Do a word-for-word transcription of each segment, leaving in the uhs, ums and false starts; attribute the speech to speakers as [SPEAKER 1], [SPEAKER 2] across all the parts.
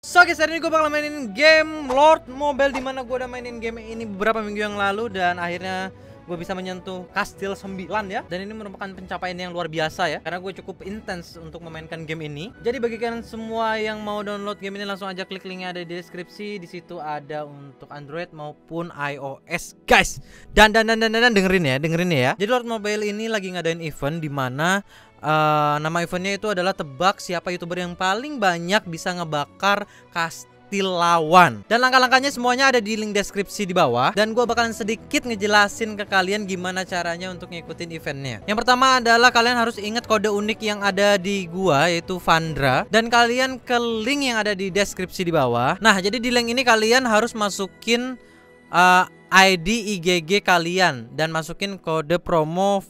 [SPEAKER 1] So guys, hari ini gue bakal mainin game Lord Mobile, dimana gue udah mainin game ini beberapa minggu yang lalu dan akhirnya gue bisa menyentuh kastil sembilan ya. Dan ini merupakan pencapaian yang luar biasa ya, karena gue cukup intens untuk memainkan game ini. Jadi bagi kalian semua yang mau download game ini, langsung aja klik linknya ada di deskripsi. Di situ ada untuk Android maupun iOS guys. Dan dan dan dan, dan dengerin ya, dengerin ya. Jadi Lord Mobile ini lagi ngadain event dimana Uh, nama eventnya itu adalah tebak siapa youtuber yang paling banyak bisa ngebakar kastil lawan. Dan langkah-langkahnya semuanya ada di link deskripsi di bawah. Dan gue bakalan sedikit ngejelasin ke kalian gimana caranya untuk ngikutin eventnya. Yang pertama adalah kalian harus ingat kode unik yang ada di gua, yaitu Vandra. Dan kalian ke link yang ada di deskripsi di bawah. Nah, jadi di link ini kalian harus masukin uh, I D I G G kalian dan masukin kode promo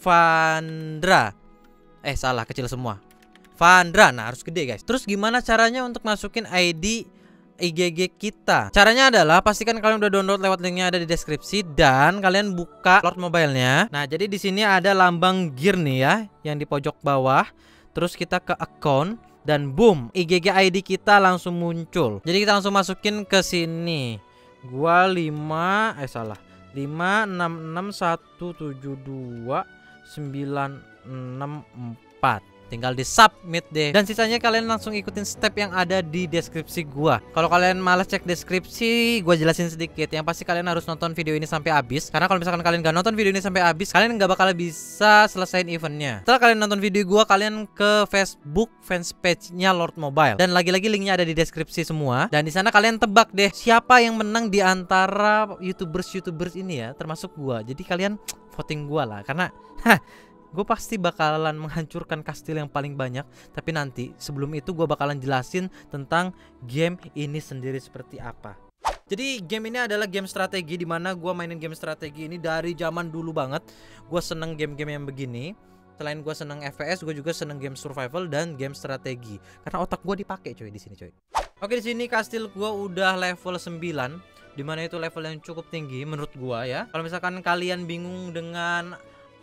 [SPEAKER 1] Vandra. Eh salah, kecil semua. Vandra, nah harus gede guys. Terus gimana caranya untuk masukin I D I G G kita? Caranya adalah pastikan kalian udah download lewat linknya ada di deskripsi dan kalian buka Lord Mobile-nya. Nah, jadi di sini ada lambang gear nih ya, yang di pojok bawah. Terus kita ke account dan boom, I G G I D kita langsung muncul. Jadi kita langsung masukin ke sini. Gua lima eh salah. lima enam enam satu tujuh dua sembilan enam empat. Tinggal di submit deh. Dan sisanya kalian langsung ikutin step yang ada di deskripsi gua. Kalau kalian malas cek deskripsi, gua jelasin sedikit. Yang pasti kalian harus nonton video ini sampai habis. Karena kalau misalkan kalian gak nonton video ini sampai habis, kalian gak bakal bisa selesaiin eventnya. Setelah kalian nonton video gua, kalian ke Facebook fanspage-nya Lord Mobile. Dan lagi-lagi linknya ada di deskripsi semua. Dan di sana kalian tebak deh siapa yang menang di antara youtubers-youtubers ini ya, termasuk gua. Jadi kalian voting gua lah, karena hah, gue pasti bakalan menghancurkan kastil yang paling banyak. Tapi nanti sebelum itu gue bakalan jelasin tentang game ini sendiri seperti apa. Jadi game ini adalah game strategi, dimana gue mainin game strategi ini dari zaman dulu banget. Gue seneng game-game yang begini. Selain gue seneng F P S, gue juga seneng game survival dan game strategi. Karena otak gue dipakai coy di sini coy. Oke, di sini kastil gue udah level sembilan, dimana itu level yang cukup tinggi menurut gue ya. Kalau misalkan kalian bingung dengan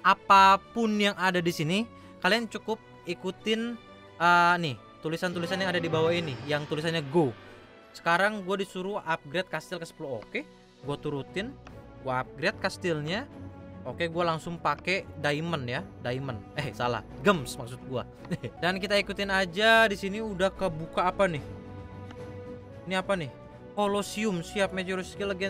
[SPEAKER 1] apapun yang ada di sini, kalian cukup ikutin uh, nih tulisan-tulisan yang ada di bawah ini, yang tulisannya go. Sekarang gue disuruh upgrade kastil ke sepuluh. Oke, gue turutin, gue upgrade kastilnya. Oke, gue langsung pakai diamond ya, diamond. Eh salah, gems maksud gue. Dan kita ikutin aja. Di sini udah kebuka apa nih? Ini apa nih? Colosseum, siap major skill again.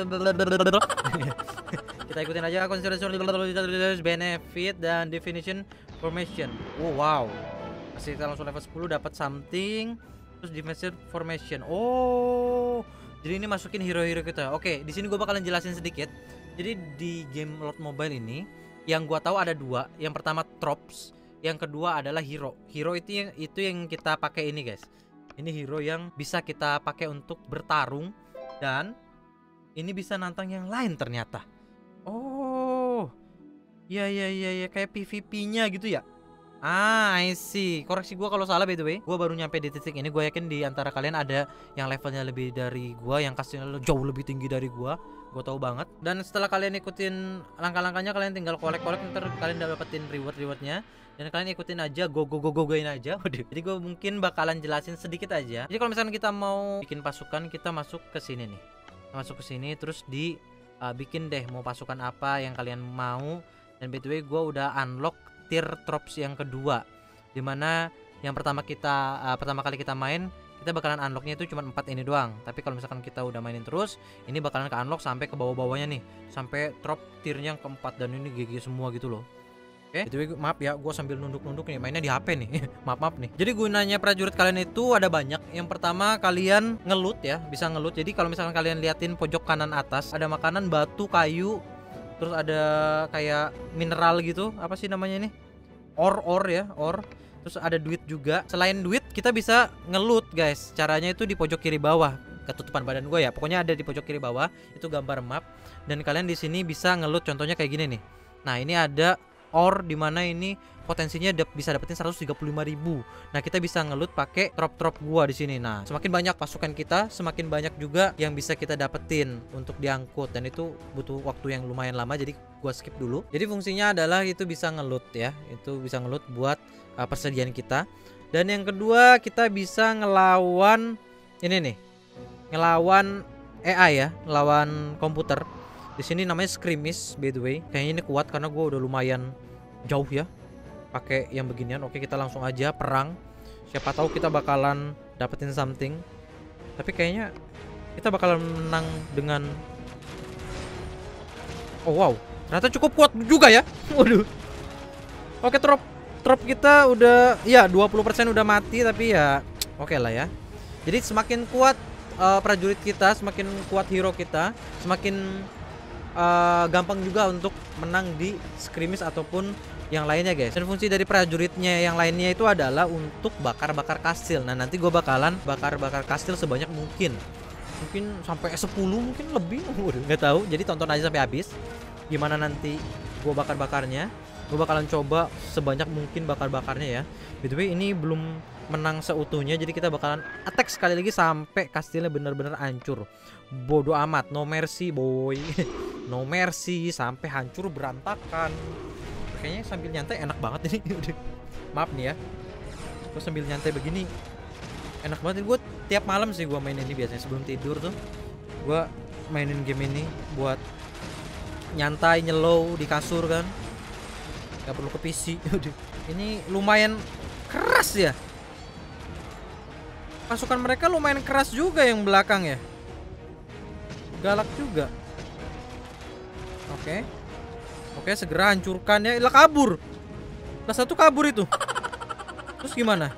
[SPEAKER 1] Kita ikutin aja konsiderasi benefit dan definition formation. Oh wow, kita langsung level sepuluh dapat something. Terus defensive formation. Oh, jadi ini masukin hero-hero kita. Oke, di sini gue bakalan jelasin sedikit. Jadi di game Lord Mobile ini yang gue tahu ada dua. Yang pertama tropes, yang kedua adalah hero. Hero itu yang itu yang kita pakai ini guys. Ini hero yang bisa kita pakai untuk bertarung dan ini bisa nantang yang lain ternyata. Oh, ya ya ya ya, kayak P V P-nya gitu ya. Ah, I see. Koreksi gua kalau salah by the way. Gua baru nyampe di titik ini. Gua yakin di antara kalian ada yang levelnya lebih dari gua, yang kastilnya jauh lebih tinggi dari gua. Gua tahu banget. Dan setelah kalian ikutin langkah-langkahnya, kalian tinggal kolek-kolek, ntar kalian dapetin reward-rewardnya. Dan kalian ikutin aja, go go go go goin aja. Jadi gue mungkin bakalan jelasin sedikit aja. Jadi kalau misalnya kita mau bikin pasukan, kita masuk ke sini nih. Masuk ke sini terus di uh, bikin deh mau pasukan apa yang kalian mau. Dan by the way gue udah unlock tier troops yang kedua, dimana yang pertama kita uh, pertama kali kita main, kita bakalan unlocknya itu cuma empat ini doang. Tapi kalau misalkan kita udah mainin terus, ini bakalan ke unlock sampai ke bawah-bawahnya nih, sampai trop tiernya yang keempat. Dan ini G G semua gitu loh. Oke, okay. Itu maaf ya, gue sambil nunduk-nunduk nih, mainnya di H P nih. Maaf-maaf nih. Jadi gunanya prajurit kalian itu ada banyak. Yang pertama kalian ngelut ya, bisa ngelut. Jadi kalau misalkan kalian liatin pojok kanan atas, ada makanan, batu, kayu, terus ada kayak mineral gitu. Apa sih namanya ini? Or-or ya, or. Terus ada duit juga. Selain duit, kita bisa ngelut guys. Caranya itu di pojok kiri bawah. Ketutupan badan gue ya. Pokoknya ada di pojok kiri bawah. Itu gambar map. Dan kalian di sini bisa ngelut. Contohnya kayak gini nih. Nah ini ada or, dimana ini potensinya dap bisa dapetin seratus tiga puluh lima ribu. Nah, kita bisa ngelut pakai trop-trop gua di sini. Nah, semakin banyak pasukan kita, semakin banyak juga yang bisa kita dapetin untuk diangkut, dan itu butuh waktu yang lumayan lama, jadi gua skip dulu. Jadi fungsinya adalah itu bisa ngelut ya. Itu bisa ngelut buat uh, persediaan kita. Dan yang kedua, kita bisa ngelawan ini nih ngelawan A I ya, ngelawan komputer. Di sini namanya Skirmish by the way. Kayaknya ini kuat karena gue udah lumayan jauh ya pakai yang beginian. Oke, kita langsung aja perang. Siapa tahu kita bakalan dapetin something. Tapi kayaknya kita bakalan menang dengan oh wow, ternyata cukup kuat juga ya. Waduh. Oke, trop trop kita udah ya dua puluh persen udah mati, tapi ya oke lah ya. Jadi semakin kuat uh, prajurit kita, semakin kuat hero kita, semakin uh, gampang juga untuk menang di skirmish ataupun yang lainnya guys. Dan fungsi dari prajuritnya yang lainnya itu adalah untuk bakar-bakar kastil. Nah, nanti gue bakalan bakar-bakar kastil sebanyak mungkin. Mungkin sampai sepuluh, mungkin lebih. Udah nggak tahu. Jadi tonton aja sampai habis. Gimana nanti gue bakar-bakarnya. Gue bakalan coba sebanyak mungkin bakar-bakarnya ya. By the way, ini belum menang seutuhnya. Jadi kita bakalan attack sekali lagi sampai kastilnya benar-benar hancur. Bodoh amat, no mercy boy. No mercy sampai hancur berantakan. Kayaknya sambil nyantai enak banget ini. Maaf nih ya, gue sambil nyantai begini enak banget. Gue tiap malam sih gue main ini biasanya sebelum tidur tuh. Gue mainin game ini buat nyantai, nyelow di kasur kan. Gak perlu ke P C. Ini lumayan keras ya. Pasukan mereka lumayan keras juga yang belakang ya. Galak juga. Oke. Oke, segera hancurkan ya. Lah kabur. Lah satu kabur itu. Terus gimana?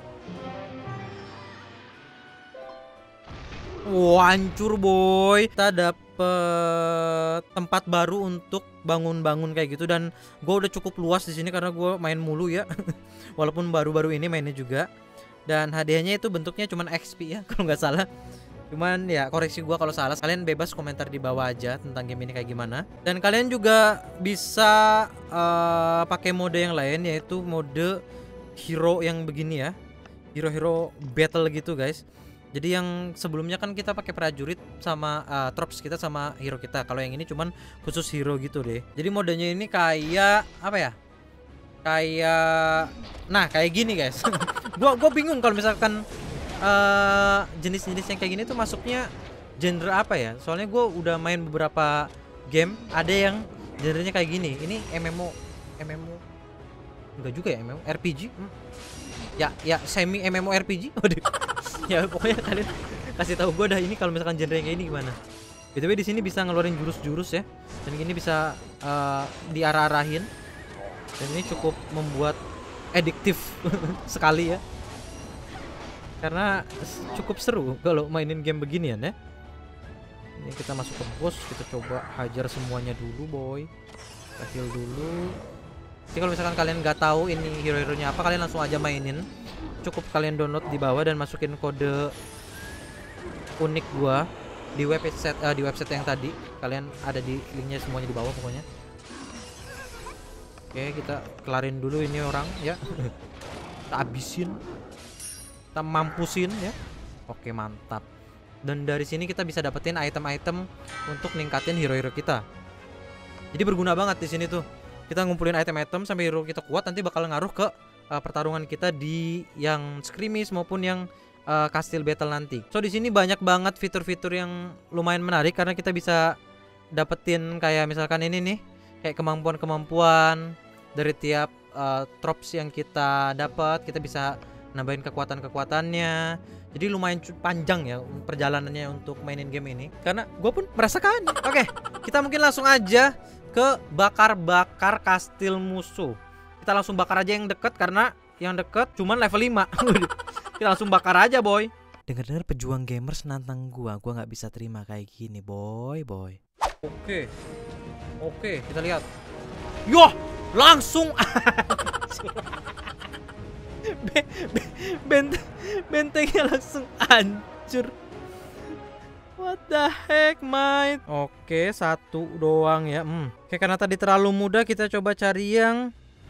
[SPEAKER 1] Wah, hancur boy. Kita dapet tempat baru untuk bangun-bangun kayak gitu. Dan gue udah cukup luas di sini karena gue main mulu ya. Walaupun baru-baru ini mainnya juga. Dan hadiahnya itu bentuknya cuman X P ya kalau nggak salah. Cuman ya koreksi gua kalau salah. Kalian bebas komentar di bawah aja tentang game ini kayak gimana. Dan kalian juga bisa uh, pakai mode yang lain, yaitu mode hero yang begini ya. Hero-hero battle gitu guys. Jadi yang sebelumnya kan kita pakai prajurit sama uh, troops kita sama hero kita. Kalau yang ini cuman khusus hero gitu deh. Jadi modenya ini kayak apa ya? Kayak nah kayak gini guys. Gua gua bingung kalau misalkan jenis-jenis uh, yang kayak gini tuh masuknya genre apa ya? Soalnya gue udah main beberapa game, ada yang genrenya kayak gini. Ini M M O, M M O enggak juga ya, M M O R P G. Hmm. Ya, ya semi M M O R P G. Waduh. Ya pokoknya kalian kasih tahu gue dah ini kalau misalkan genre yang kayak ini gimana. B T W di sini bisa ngeluarin jurus-jurus ya. Dan ini bisa uh, diarah-arahin. Dan ini cukup membuat adiktif sekali ya. Karena cukup seru kalau mainin game beginian ya. Ini kita masuk ke bos, kita coba hajar semuanya dulu boy. Kita heal dulu. Jadi kalau misalkan kalian nggak tahu ini hero-heronya apa, kalian langsung aja mainin. Cukup kalian download di bawah dan masukin kode unik gua di website uh, di website yang tadi. Kalian ada di linknya semuanya di bawah pokoknya. Oke, kita kelarin dulu ini orang ya. Kita habisin. Kita mampusin ya. Oke, mantap. Dan dari sini kita bisa dapetin item-item untuk ningkatin hero-hero kita. Jadi berguna banget di sini tuh. Kita ngumpulin item-item sampai hero kita kuat, nanti bakal ngaruh ke uh, pertarungan kita di yang skirmish maupun yang uh, kastil battle nanti. So di sini banyak banget fitur-fitur yang lumayan menarik karena kita bisa dapetin kayak misalkan ini nih, kayak kemampuan-kemampuan dari tiap uh, troops yang kita dapat. Kita bisa nambahin kekuatan-kekuatannya. Jadi lumayan panjang ya perjalanannya untuk mainin game ini. Karena gue pun merasakan. Oke, kita mungkin langsung aja ke bakar-bakar kastil musuh. Kita langsung bakar aja yang deket karena yang deket cuman level lima. Kita langsung bakar aja boy. Dengar-dengar pejuang gamers nantang gua, gua nggak bisa terima kayak gini boy boy. Oke, oke kita lihat. Yoh, langsung. Be be benteng bentengnya langsung hancur. What the heck mate. Oke, satu doang ya. hmm. Oke, karena tadi terlalu mudah, kita coba cari yang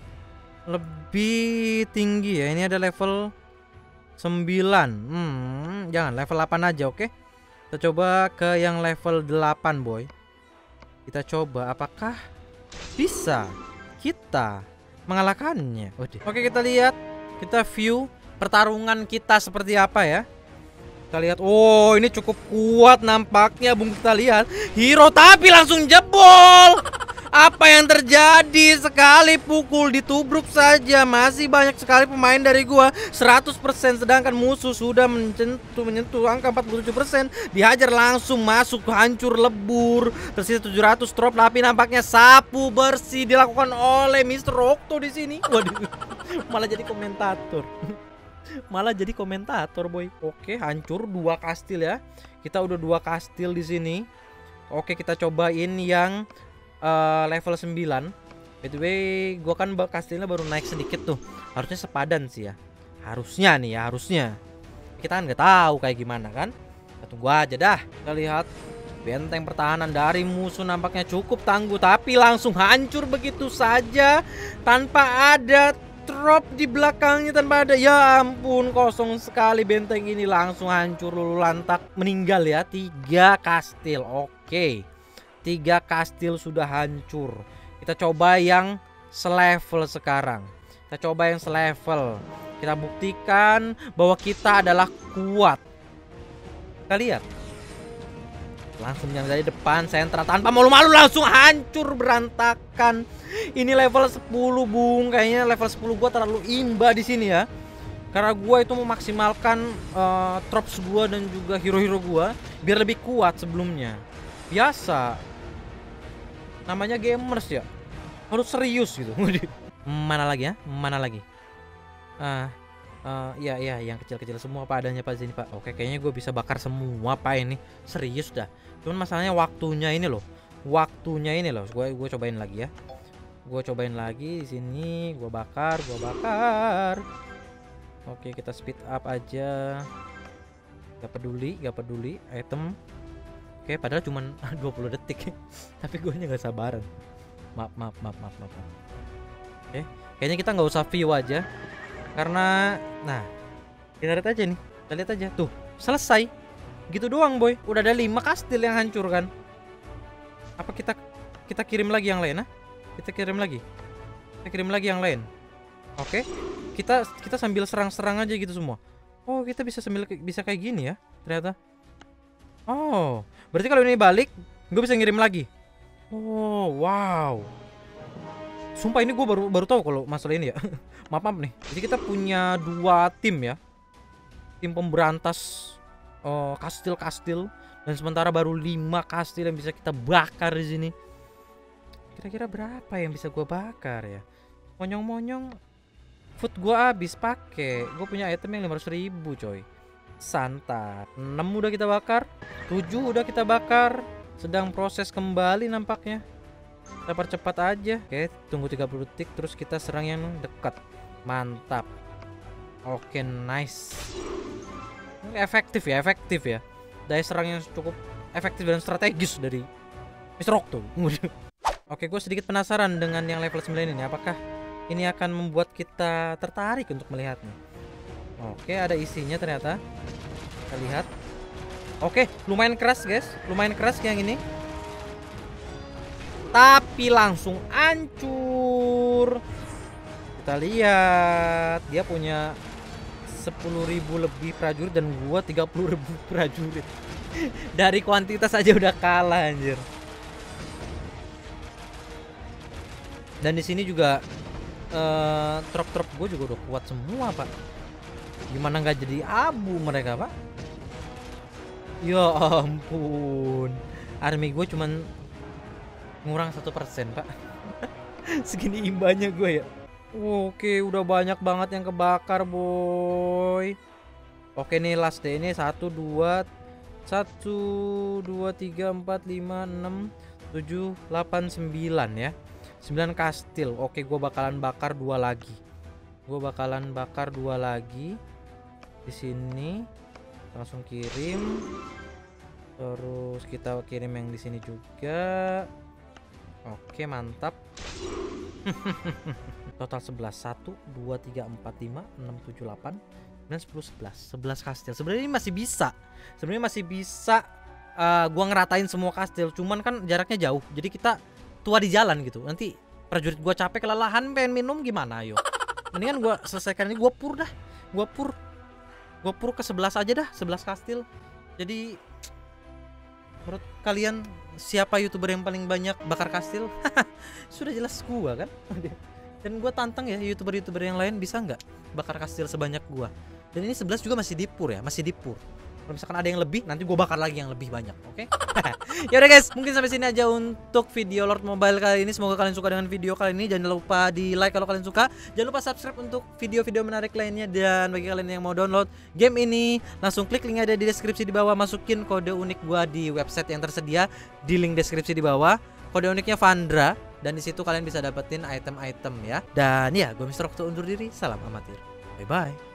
[SPEAKER 1] lebih tinggi ya. Ini ada level sembilan. hmm, Jangan level delapan aja. Oke, kita coba ke yang level delapan boy. Kita coba apakah bisa kita mengalahkannya. Oke, kita lihat. Kita view pertarungan kita seperti apa ya. Kita lihat, oh ini cukup kuat nampaknya Bung. Kita lihat hero tapi langsung jebol. Apa yang terjadi? Sekali pukul ditubruk saja. Masih banyak sekali pemain dari gua seratus persen, sedangkan musuh sudah menyentuh menyentuh angka empat puluh tujuh persen. Dihajar langsung masuk, hancur lebur. Tersisa tujuh ratus drop, tapi nampaknya sapu bersih dilakukan oleh mister Octo di sini. Waduh. Malah jadi komentator. Malah jadi komentator, boy. Oke, hancur dua kastil ya. Kita udah dua kastil di sini. Oke, kita cobain yang Uh, level sembilan. By the way, gua kan kastilnya baru naik sedikit tuh. Harusnya sepadan sih ya. Harusnya nih ya, harusnya. Kita kan nggak tahu kayak gimana kan. Kita tunggu aja dah. Kita lihat benteng pertahanan dari musuh nampaknya cukup tangguh, tapi langsung hancur begitu saja tanpa ada drop di belakangnya, tanpa ada. Ya ampun, kosong sekali benteng ini, langsung hancur lulu lantak, meninggal ya. Tiga kastil. Oke. Tiga kastil sudah hancur. Kita coba yang selevel sekarang. Kita coba yang selevel. Kita buktikan bahwa kita adalah kuat. Kita lihat. Langsung yang dari depan sentra tanpa malu-malu langsung hancur berantakan. Ini level sepuluh, Bung. Kayaknya level sepuluh gua terlalu imba di sini ya. Karena gua itu memaksimalkan uh, trops gua dan juga hero-hero gua biar lebih kuat sebelumnya. Biasa. Namanya gamers ya, harus serius gitu. Mana lagi ya? Mana lagi? Ah, uh, ya ya, yang kecil-kecil semua apa adanya Pak sini Pak. Oke, kayaknya gue bisa bakar semua Pak ini. Serius dah. Cuman masalahnya waktunya ini loh. Waktunya ini loh. Gue gue cobain lagi ya. Gue cobain lagi di sini. Gue bakar, gue bakar. Oke, kita speed up aja. Gak peduli, gak peduli. Item. Oke, padahal cuma dua puluh detik. Tapi gue nya gak sabaran. Maaf, maaf, maaf, maaf, maaf. Oke, kayaknya kita nggak usah view aja. Karena, nah, kita lihat aja nih. Kita lihat aja, tuh, selesai. Gitu doang, boy. Udah ada lima kastil yang hancur kan. Apa kita kita kirim lagi yang lain, ah? Kita kirim lagi. Kita kirim lagi yang lain. Oke, kita kita sambil serang-serang aja gitu semua. Oh, kita bisa sambil bisa kayak gini ya, ternyata. Oh, berarti kalau ini balik, gue bisa ngirim lagi. Oh, wow. Sumpah ini gue baru baru tahu kalau masalah ini ya. Maaf, maaf nih. Jadi kita punya dua tim ya. Tim pemberantas oh, kastil-kastil, dan sementara baru lima kastil yang bisa kita bakar di sini. Kira-kira berapa yang bisa gue bakar ya? Monyong-monyong, food gue habis pakai. Gue punya item yang lima ratus ribu coy. Santap. enam udah kita bakar, tujuh udah kita bakar. Sedang proses kembali nampaknya. Kita percepat aja. Oke, tunggu tiga puluh detik terus kita serang yang dekat. Mantap. Oke, nice. Efektif ya, efektif ya. Daya serang yang cukup efektif dan strategis dari mister Octo. Oke, gue sedikit penasaran dengan yang level sembilan ini. Apakah ini akan membuat kita tertarik untuk melihatnya? Oke, ada isinya ternyata. Kita lihat. Oke, lumayan keras guys. Lumayan keras yang ini. Tapi langsung hancur. Kita lihat. Dia punya sepuluh ribu lebih prajurit dan gua tiga puluh ribu prajurit. Dari kuantitas aja udah kalah anjir. Dan di sini juga uh, trop-trop gue juga udah kuat semua, Pak. Gimana nggak jadi abu mereka, Pak? Ya ampun. Army gue cuman ngurang satu persen, Pak. Segini imbanya gue ya. Oke, udah banyak banget yang kebakar, boy. Oke nih last day ini satu dua satu dua tiga empat lima enam tujuh delapan sembilan ya. sembilan kastil. Oke, gue bakalan bakar dua lagi. Gue bakalan bakar dua lagi di sini. Langsung kirim. Terus kita kirim yang di sini juga. Oke, mantap. Total sebelas. satu dua tiga empat lima enam tujuh delapan sembilan sepuluh sebelas. sebelas kastil. Sebenarnya ini masih bisa. Sebenarnya masih bisa uh, gua ngeratain semua kastil, cuman kan jaraknya jauh. Jadi kita tua di jalan gitu. Nanti prajurit gua capek kelelahan pengen minum gimana, ayo. Mendingan gua selesaikan ini, gua pur dah. Gua pur. Gue pur ke sebelas aja dah, sebelas kastil. Jadi menurut kalian siapa YouTuber yang paling banyak bakar kastil? Sudah jelas gua kan. Dan gua tantang ya YouTuber-YouTuber yang lain bisa nggak bakar kastil sebanyak gua. Dan ini sebelas juga masih di pur ya, masih di pur. Kalau misalkan ada yang lebih, nanti gue bakar lagi yang lebih banyak, oke? Okay? Ya udah guys, mungkin sampai sini aja untuk video Lord Mobile kali ini. Semoga kalian suka dengan video kali ini. Jangan lupa di like kalau kalian suka. Jangan lupa subscribe untuk video-video menarik lainnya. Dan bagi kalian yang mau download game ini, langsung klik link ada di deskripsi di bawah. Masukin kode unik gua di website yang tersedia di link deskripsi di bawah. Kode uniknya Vandra. Dan di situ kalian bisa dapetin item-item ya. Dan ya, gue Mister Okto undur diri. Salam amatir. Bye bye.